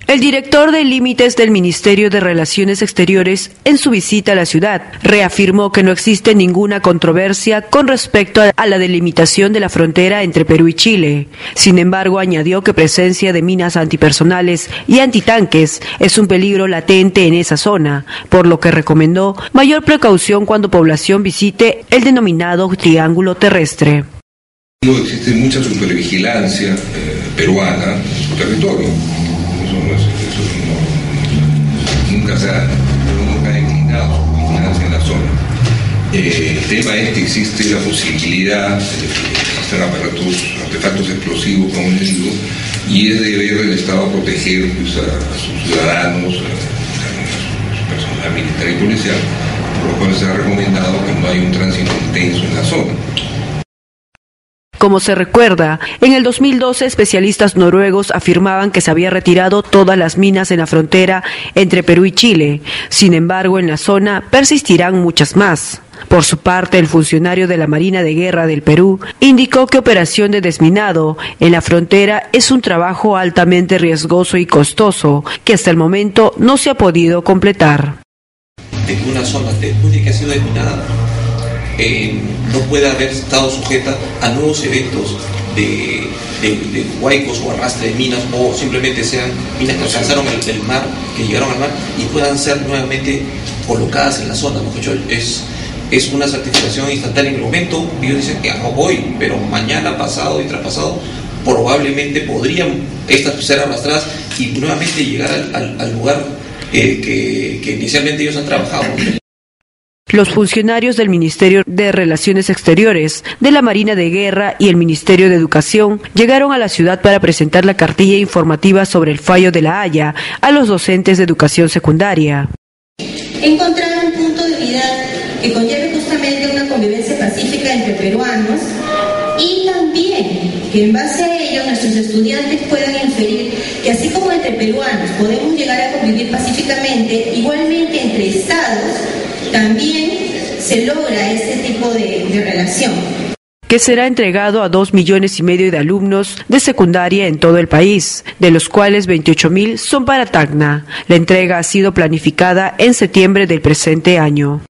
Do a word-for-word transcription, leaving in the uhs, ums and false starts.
El director de límites del Ministerio de Relaciones Exteriores, en su visita a la ciudad, reafirmó que no existe ninguna controversia con respecto a la delimitación de la frontera entre Perú y Chile. Sin embargo, añadió que presencia de minas antipersonales y antitanques es un peligro latente en esa zona, por lo que recomendó mayor precaución cuando población visite el denominado Triángulo Terrestre. Existe mucha supervigilancia eh, peruana en su territorio. Eso no es, eso no, nunca se ha, nunca ha declinado su vigilancia en la zona. Eh, el tema es que existe la posibilidad de que existan aparatos, artefactos explosivos como el enemigo, y es deber del Estado proteger pues, a, a sus ciudadanos, a, a su personal militar y policial, por lo cual se ha recomendado que no haya un tránsito intenso en la zona. Como se recuerda, en el dos mil doce especialistas noruegos afirmaban que se había retirado todas las minas en la frontera entre Perú y Chile. Sin embargo, en la zona persistirán muchas más. Por su parte, el funcionario de la Marina de Guerra del Perú indicó que operación de desminado en la frontera es un trabajo altamente riesgoso y costoso, que hasta el momento no se ha podido completar. De que una zona, después de que ha sido desminada, Eh, no puede haber estado sujeta a nuevos eventos de, de, de huaicos o arrastre de minas, o simplemente sean minas que alcanzaron el, el mar, que llegaron al mar y puedan ser nuevamente colocadas en la zona, ¿no? Es, es una certificación instantánea en el momento. Ellos dicen que hoy, pero mañana, pasado y traspasado, probablemente podrían estas ser arrastradas y nuevamente llegar al, al, al lugar eh, que, que inicialmente ellos han trabajado. Los funcionarios del Ministerio de Relaciones Exteriores, de la Marina de Guerra y el Ministerio de Educación llegaron a la ciudad para presentar la cartilla informativa sobre el fallo de La Haya a los docentes de educación secundaria. Encontrar un punto de unidad que conlleve justamente una convivencia pacífica entre peruanos y también que en base a ello nuestros estudiantes puedan inferir que así como entre peruanos podemos llegar a convivir pacíficamente, igualmente entre estados también se logra ese tipo de, de relación. Que será entregado a dos millones y medio de alumnos de secundaria en todo el país, de los cuales veintiocho mil son para Tacna. La entrega ha sido planificada en septiembre del presente año.